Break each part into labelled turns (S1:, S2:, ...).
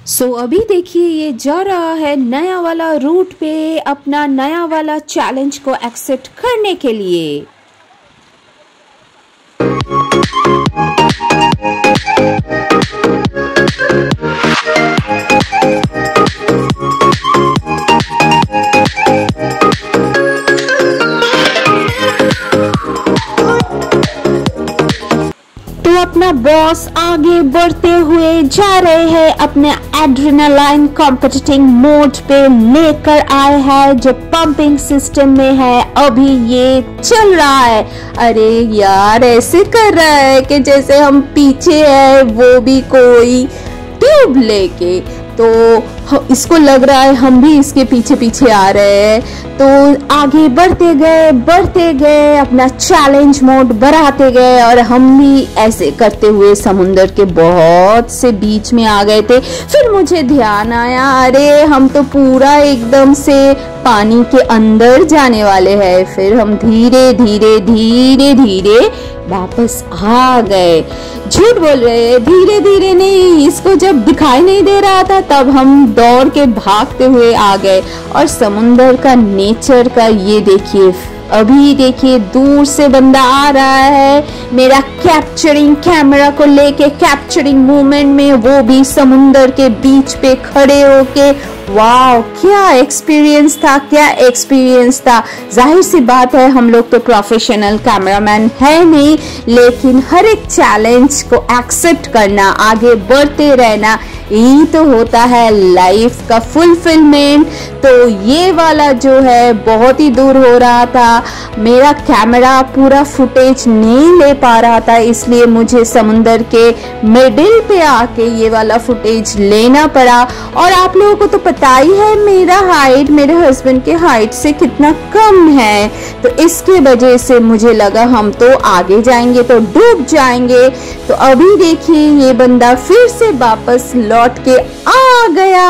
S1: अभी देखिए ये जा रहा है नया वाला रूट पे अपना नया वाला चैलेंज को एक्सेप्ट करने के लिए। तो अपना बॉस आगे बढ़ते हुए जा रहे हैं, अपने एड्रेनालाइन कॉम्पिटिटिंग मोड पे लेकर आए हैं, जो पंपिंग सिस्टम में है अभी ये चल रहा है। अरे यार ऐसे कर रहा है कि जैसे हम पीछे है वो भी कोई ट्यूब लेके, तो इसको लग रहा है हम भी इसके पीछे पीछे आ रहे हैं। तो आगे बढ़ते गए अपना चैलेंज मोड बढ़ाते गए और हम भी ऐसे करते हुए समुंदर के बहुत से बीच में आ गए थे। फिर मुझे ध्यान आया, अरे हम तो पूरा एकदम से पानी के अंदर जाने वाले हैं। फिर हम धीरे धीरे वापस आ गए। झूठ बोल रहे हैं, धीरे धीरे नहीं, इसको जब दिखाई नहीं दे रहा था तब हम दौड़ के भागते हुए आ गए। और समुंदर का नेचर का ये देखिए, अभी देखिए दूर से बंदा आ रहा है मेरा कैप्चरिंग कैमरा को लेके, कैप्चरिंग मूवमेंट में, वो भी समुंदर के बीच पे खड़े होके। वाह क्या एक्सपीरियंस था। जाहिर सी बात है हम लोग तो प्रोफेशनल कैमरामैन है नहीं, लेकिन हर एक चैलेंज को एक्सेप्ट करना, आगे बढ़ते रहना, यही तो होता है लाइफ का फुलफिलमेंट। तो ये वाला जो है बहुत ही दूर हो रहा था, मेरा कैमरा पूरा फुटेज नहीं ले पा रहा था, इसलिए मुझे समुंदर के मिडिल पे आके ये वाला फुटेज लेना पड़ा। और आप लोगों को तो पता ही है मेरा हाइट मेरे हस्बैंड के हाइट से कितना कम है, तो इसके वजह से मुझे लगा हम तो आगे जाएंगे तो डूब जाएंगे। तो अभी देखिए ये बंदा फिर से वापस लौट के आ गया।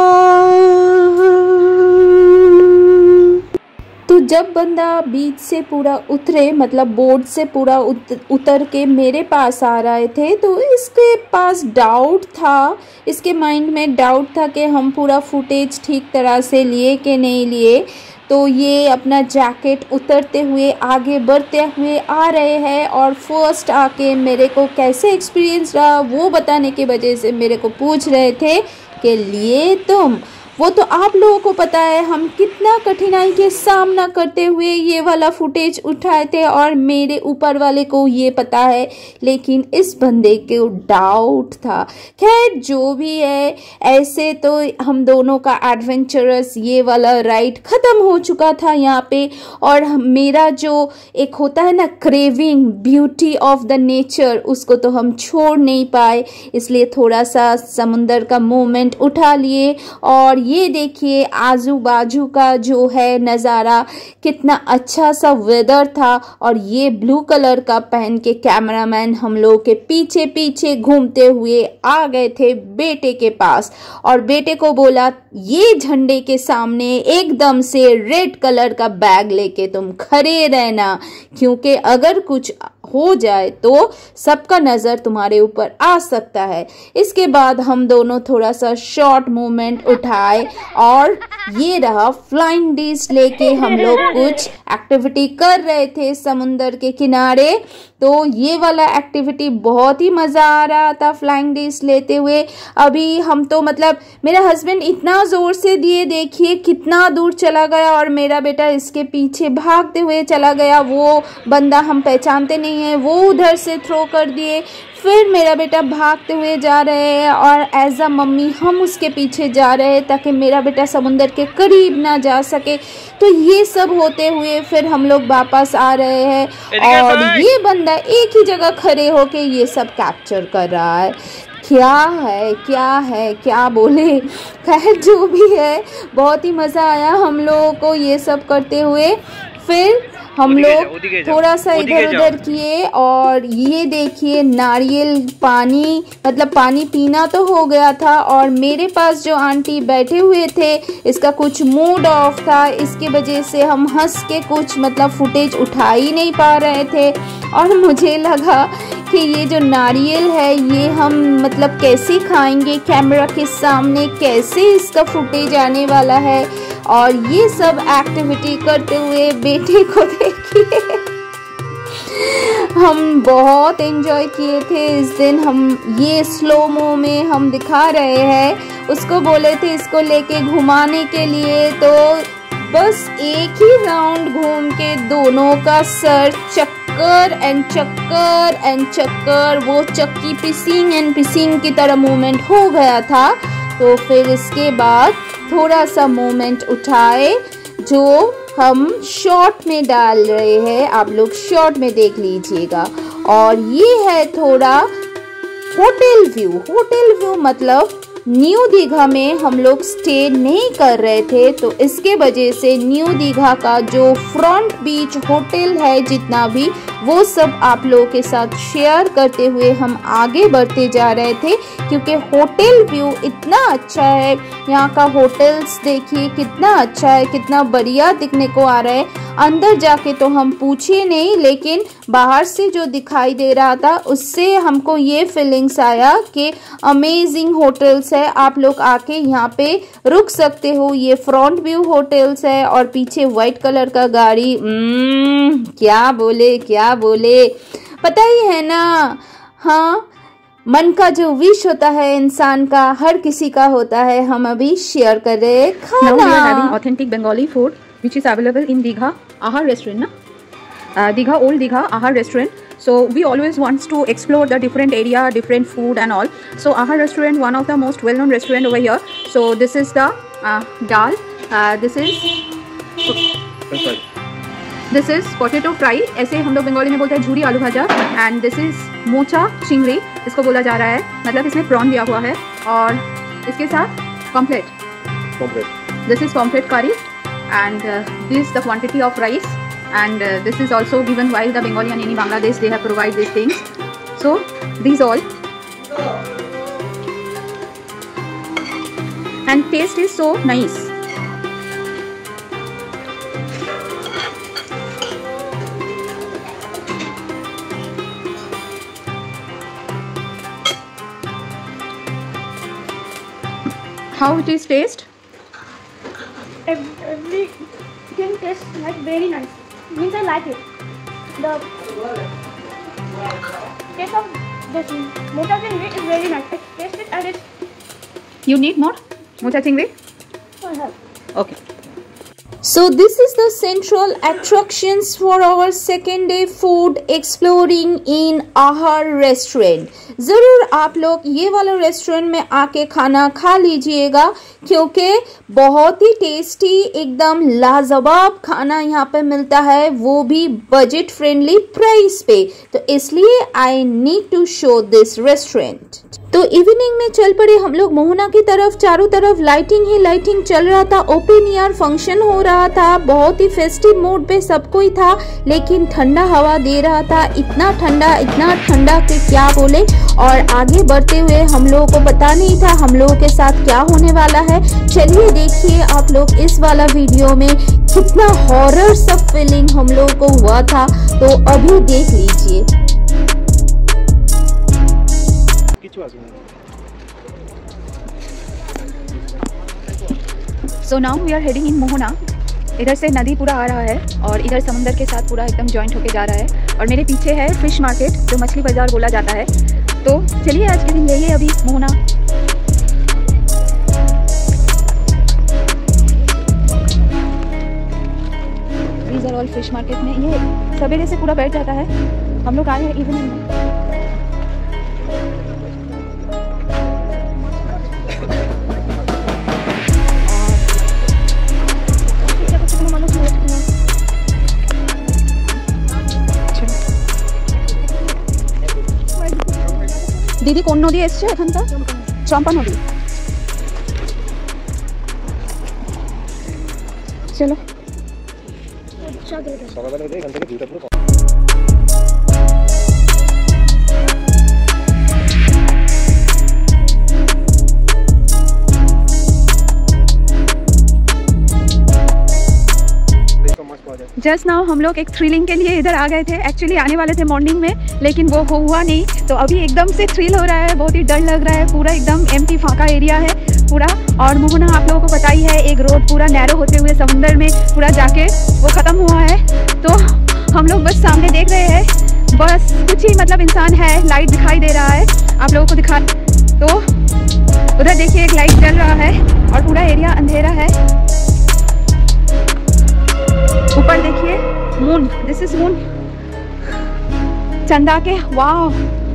S1: तो जब बंदा बीच से पूरा उतरे, मतलब बोर्ड से पूरा उतर के मेरे पास आ रहे थे, तो इसके पास डाउट था, इसके माइंड में डाउट था कि हम पूरा फुटेज ठीक तरह से लिए कि नहीं लिए। तो ये अपना जैकेट उतरते हुए आगे बढ़ते हुए आ रहे हैं और फर्स्ट आके मेरे को कैसे एक्सपीरियंस रहा वो बताने की वजह से मेरे को पूछ रहे थे कि लिए तुम। वो तो आप लोगों को पता है हम कितना कठिनाई के सामना करते हुए ये वाला फुटेज उठाए थे, और मेरे ऊपर वाले को ये पता है, लेकिन इस बंदे को डाउट था। खैर जो भी है, ऐसे तो हम दोनों का एडवेंचरस ये वाला राइड खत्म हो चुका था यहाँ पे। और मेरा जो एक होता है ना craving beauty of the nature, उसको तो हम छोड़ नहीं पाए, इसलिए थोड़ा सा समुंदर का मोमेंट उठा लिए। और ये देखिए आजू बाजू का जो है नज़ारा, कितना अच्छा सा वेदर था। और ये ब्लू कलर का पहन के कैमरामैन हम लोग के पीछे पीछे घूमते हुए आ गए थे बेटे के पास, और बेटे को बोला ये झंडे के सामने एकदम से रेड कलर का बैग लेके तुम खड़े रहना, क्योंकि अगर कुछ हो जाए तो सबका नजर तुम्हारे ऊपर आ सकता है। इसके बाद हम दोनों थोड़ा सा शॉर्ट मूवमेंट उठाए, और ये रहा फ्लाइंग डिश लेके हम लोग कुछ एक्टिविटी कर रहे थे समुंदर के किनारे। तो ये वाला एक्टिविटी बहुत ही मजा आ रहा था फ्लाइंग डिश लेते हुए। अभी हम तो मतलब मेरा हस्बैंड इतना जोर से दिए, देखिए कितना दूर चला गया, और मेरा बेटा इसके पीछे भागते हुए चला गया। वो बंदा हम पहचानते नहीं है, वो उधर से थ्रो कर दिए। फिर मेरा बेटा भागते हुए जा रहे हैं, और एज अ मम्मी हम उसके पीछे जा रहे हैं ताकि मेरा बेटा समुंदर के करीब ना जा सके। तो ये सब होते हुए फिर हम लोग वापस आ रहे हैं, और ये बंदा एक ही जगह खड़े होके ये सब कैप्चर कर रहा है। क्या बोले। खैर जो भी है, बहुत ही मज़ा आया हम लोगों को ये सब करते हुए। फिर हम लोग थोड़ा सा इधर उधर किए, और ये देखिए नारियल पानी, मतलब पानी पीना तो हो गया था, और मेरे पास जो आंटी बैठे हुए थे इसका कुछ मूड ऑफ था, इसकी वजह से हम हंस के कुछ मतलब फुटेज उठा ही नहीं पा रहे थे। और मुझे लगा कि देखिए ये जो नारियल है ये हम मतलब कैसे खाएंगे कैमरा के सामने, कैसे इसका फुटेज आने वाला है। और ये सब एक्टिविटी करते हुए बेटे को देखिए हम बहुत एंजॉय किए थे इस दिन। हम ये स्लोमो में हम दिखा रहे हैं, उसको बोले थे इसको लेके घुमाने के लिए, तो बस एक ही राउंड घूम के दोनों का सर चक्कर एंड चक्कर एंड चक्कर, वो चक्की पिसिंग एंड पिसिंग की तरह मूवमेंट हो गया था। तो फिर इसके बाद थोड़ा सा मूवमेंट उठाए जो हम शॉर्ट में डाल रहे हैं, आप लोग शॉर्ट में देख लीजिएगा। और ये है थोड़ा होटल व्यू। होटल व्यू मतलब न्यू दीघा में हम लोग स्टे नहीं कर रहे थे, तो इसके वजह से न्यू दीघा का जो फ्रंट बीच होटल है जितना भी, वो सब आप लोगों के साथ शेयर करते हुए हम आगे बढ़ते जा रहे थे। क्योंकि होटल व्यू इतना अच्छा है, यहाँ का होटल्स देखिए कितना अच्छा है, कितना बढ़िया दिखने को आ रहा है। अंदर जाके तो हम पूछे नहीं, लेकिन बाहर से जो दिखाई दे रहा था उससे हमको ये फीलिंग्स आया कि अमेजिंग होटल्स है, आप लोग आके यहाँ पे रुक सकते हो। ये फ्रंट व्यू होटल्स है और पीछे व्हाइट कलर का गाड़ी, क्या बोले पता ही है ना। हाँ, मन का जो विश होता है इंसान का, हर किसी का होता है। हम अभी शेयर कर रहे हैं खाना।
S2: Now we are having authentic Bengali food which is available in Digha Ahar restaurant, na? Digha Old Digha Ahar restaurant. So we always wants to explore the different area, different food and all. So Ahar restaurant, one of the most well-known restaurant over here. So this is the dal. This is potato fry. ऐसे हम लोग बंगाली में बोलते हैं jhuri aloo bhaja. And this is mocha chingri, इसको बोला जा रहा है, मतलब इसमें प्रॉन दिया हुआ है। और इसके साथ pomfret, this is pomfret curry. And this the quantity of rice. And this is also given by the Bengalian in Bangladesh, they have provide these things. So these all, and taste is so nice. How it is taste?
S3: Everything tastes like very nice. Means I like it. The taste of this mocha chingri is very nice. I taste it and it's.
S2: You need more mocha chingri?
S3: I have.
S2: Okay.
S1: So this is the central attractions for our second day food exploring in Ahar restaurant. ज़रूर आप लोग ये वाला restaurant में आके खाना खा लीजिएगा, क्योंकि बहुत ही टेस्टी एकदम लाजवाब खाना यहाँ पे मिलता है, वो भी बजट फ्रेंडली प्राइस पे। तो इसलिए I need to show this restaurant. तो इवनिंग में चल पड़े हम लोग मोहना की तरफ। चारों तरफ लाइटिंग ही लाइटिंग चल रहा था, ओपन एयर फंक्शन हो रहा था, बहुत ही फेस्टिव मूड पे सब कोई था। लेकिन ठंडा हवा दे रहा था, इतना ठंडा कि क्या बोले। और आगे बढ़ते हुए हम लोगों को पता नहीं था हम लोगों के साथ क्या होने वाला है। चलिए देखिए आप लोग इस वाला वीडियो में कितना हॉरर सब फीलिंग हम लोगों को हुआ था, तो अभी देख लीजिए।
S2: So now we are heading in Mohana. इधर से नदी पूरा आ रहा है और इधर समुंदर के साथ पूरा एकदम जॉइंट होके जा रहा है। और मेरे पीछे है फिश मार्केट, जो मछली बाजार बोला जाता है। तो चलिए आज के दिन यही है अभी Mohana. These are all fish market में। ये सवेरे से पूरा बैठ जाता है, हम लोग आए हैं इवनिंग में। दीदी কোন নদী এসছে এখানটা? চম্পা নদী। চলো সকালবেলা এখান থেকে ভিউটা পুরো। जस्ट नाउ हम लोग एक थ्रिलिंग के लिए इधर आ गए थे। एक्चुअली आने वाले थे मॉर्निंग में, लेकिन वो हुआ नहीं। तो अभी एकदम से थ्रिल हो रहा है, बहुत ही डर लग रहा है, पूरा एकदम एम्प्टी फाका एरिया है पूरा। और मोहना आप लोगों को पता ही है, एक रोड पूरा नैरो होते हुए समुंदर में पूरा जाके वो ख़त्म हुआ है। तो हम लोग बस सामने देख रहे हैं, बस कुछ ही मतलब इंसान है, लाइट दिखाई दे रहा है आप लोगों को दिखा। तो उधर देखिए एक लाइट जल रहा है और पूरा एरिया अंधेरा है। ऊपर देखिए मून, दिस इज मून, चंदा के, वाह।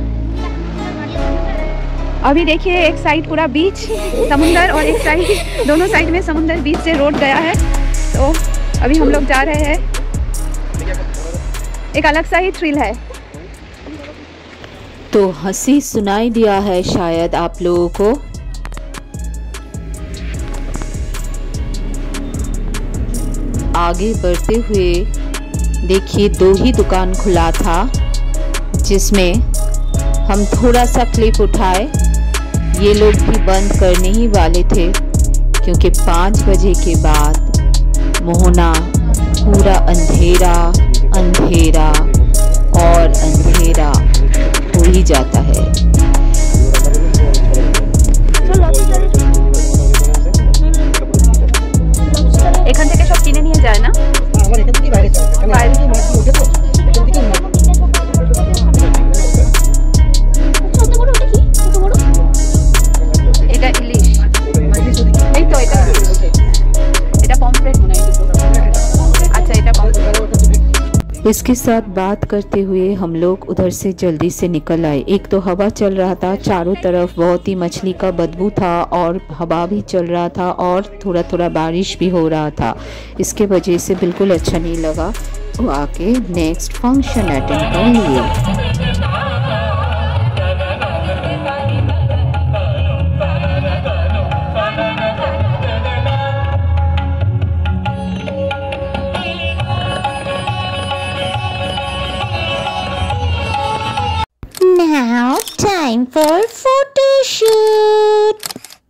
S2: अभी देखिए एक साइड पूरा बीच समुंदर और एक साइड, दोनों साइड में समुंदर, बीच से रोड गया है। तो अभी हम लोग जा रहे हैं, एक अलग सा ही थ्रिल है।
S1: तो हंसी सुनाई दिया है शायद आप लोगों को। आगे बढ़ते हुए देखिए 2 ही दुकान खुला था, जिसमें हम थोड़ा सा क्लिप उठाए। ये लोग भी बंद करने ही वाले थे, क्योंकि 5 बजे के बाद मोहना पूरा अंधेरा अंधेरा और अंधेरा हो ही जाता है।
S2: এখান থেকে সব কিনে নিয়ে যায় না?
S4: আমার এখান থেকে বাইরে চলে, কারণ বাইরে কি মাছ ওঠে তো, এখান থেকে মাছ।
S3: কত বড় ওটা কি? কত বড়?
S2: এটা ইলিশ। এই তো এটা পমফ্রেট মনে হয় দুটো। আচ্ছা এটা পমফ্রেট।
S1: इसके साथ बात करते हुए हम लोग उधर से जल्दी से निकल आए। एक तो हवा चल रहा था, चारों तरफ बहुत ही मछली का बदबू था और हवा भी चल रहा था और थोड़ा थोड़ा बारिश भी हो रहा था। इसके वजह से बिल्कुल अच्छा नहीं लगा। तो आके नेक्स्ट फंक्शन अटेंड कर लिए।
S5: Now time for photo shoot.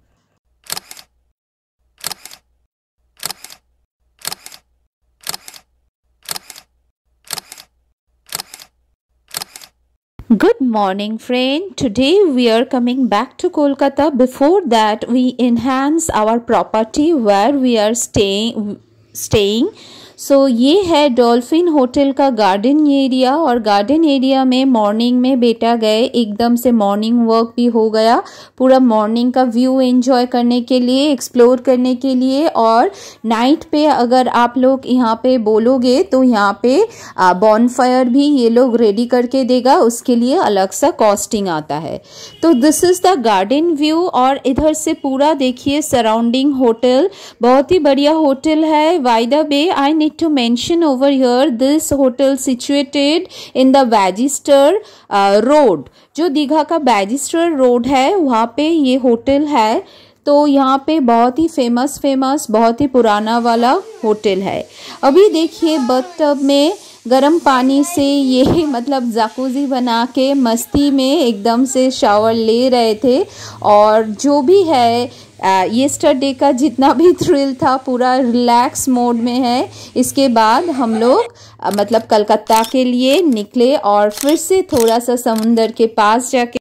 S1: Good morning friend, today we are coming back to Kolkata. Before that we enhance our property where we are staying. So ये है डॉल्फिन होटल का garden area. और garden area में morning में बेटा गए, एकदम से मॉर्निंग वॉक भी हो गया, पूरा मॉर्निंग का व्यू एंजॉय करने के लिए, एक्सप्लोर करने के लिए। और नाइट पे अगर आप लोग यहाँ पे बोलोगे तो यहाँ पे बॉनफायर भी ये लोग रेडी करके देगा, उसके लिए अलग सा कॉस्टिंग आता है। तो this is the garden view. और इधर से पूरा देखिए सराउंडिंग होटल, बहुत ही बढ़िया होटल है। By the way I need to mention over here, this hotel situated in the Bagister road। जो दीघा का बैजिस्टर रोड है वहाँ पे ये होटल है। तो यहाँ पे बहुत ही फेमस बहुत ही पुराना वाला होटल है। अभी देखिए बाथटब में गर्म पानी से ये मतलब जाकूजी बना के मस्ती में एकदम से शावर ले रहे थे। और जो भी है येस्टरडे का जितना भी थ्रिल था पूरा रिलैक्स मोड में है। इसके बाद हम लोग मतलब कलकत्ता के लिए निकले और फिर से थोड़ा सा समुंदर के पास जाके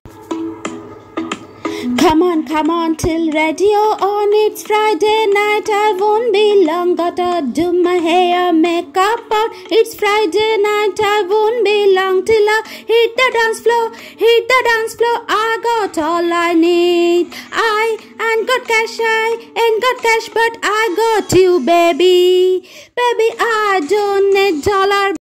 S5: Come on, till radio on. It's Friday night, I won't be long. Gotta do my hair, makeup on. It's Friday night, I won't be long till I hit the dance floor. I got all I need. I ain't got cash, but I got you, baby. I don't need dollar.